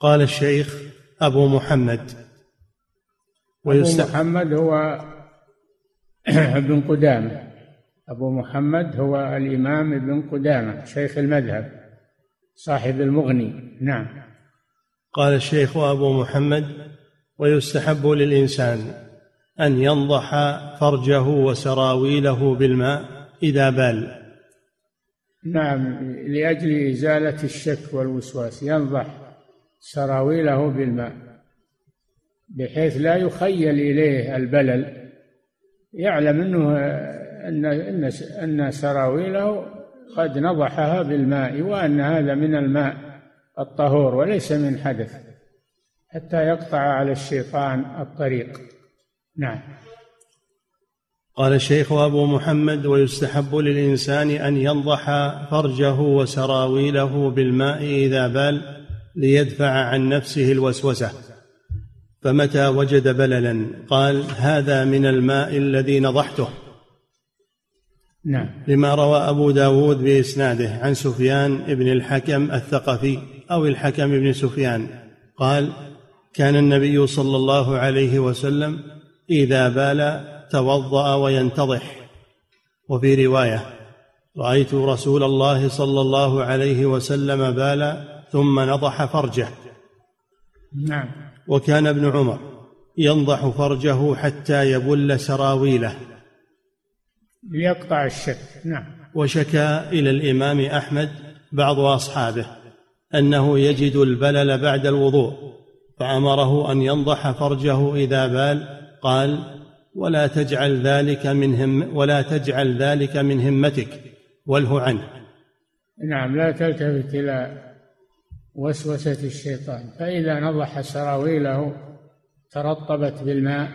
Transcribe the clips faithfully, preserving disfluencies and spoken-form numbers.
قال الشيخ أبو محمد ويست... أبو محمد هو ابن قدامة. أبو محمد هو الإمام ابن قدامة شيخ المذهب صاحب المغني. نعم. قال الشيخ أبو محمد: ويستحب للإنسان أن ينضح فرجه وسراويله بالماء إذا بال. نعم، لأجل إزالة الشك والوسواس ينضح سراويله بالماء بحيث لا يخيل إليه البلل، يعلم أنه أن أن أن سراويله قد نضحها بالماء وأن هذا من الماء الطهور وليس من حدث، حتى يقطع على الشيطان الطريق. نعم. قال الشيخ أبو محمد: ويستحب للإنسان أن ينضح فرجه وسراويله بالماء إذا بال ليدفع عن نفسه الوسوسة، فمتى وجد بللا قال: هذا من الماء الذي نضحته. نعم. لما روى أبو داود بإسناده عن سفيان بن الحكم الثقفي أو الحكم بن سفيان قال: كان النبي صلى الله عليه وسلم إذا بال توضأ وينتضح. وفي رواية: رأيت رسول الله صلى الله عليه وسلم بال ثم نضح فرجه. نعم. وكان ابن عمر ينضح فرجه حتى يبل سراويله ليقطع الشك. نعم. وشكى إلى الإمام أحمد بعض أصحابه أنه يجد البلل بعد الوضوء، فأمره أن ينضح فرجه إذا بال. قال: ولا تجعل ذلك من هم ولا تجعل ذلك من همتك واله عنه. نعم، لا تلتفت إلى وسوسة الشيطان، فإذا نضح سراويله ترطبت بالماء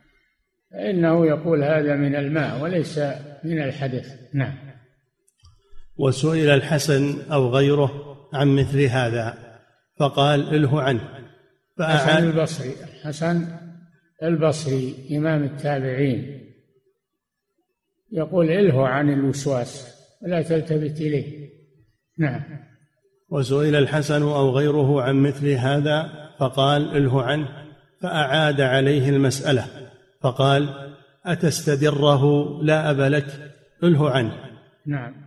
فإنه يقول هذا من الماء وليس من الحدث. نعم. وسئل الحسن أو غيره عن مثل هذا فقال: اله عنه. حسن البصري حسن البصري إمام التابعين يقول: اله عن الوسواس ولا تلتفت إليه. نعم. وسئل الحسن أو غيره عن مثل هذا فقال: اله عنه، فأعاد عليه المسألة فقال: أتستدره لا أب لك، اله عنه. نعم.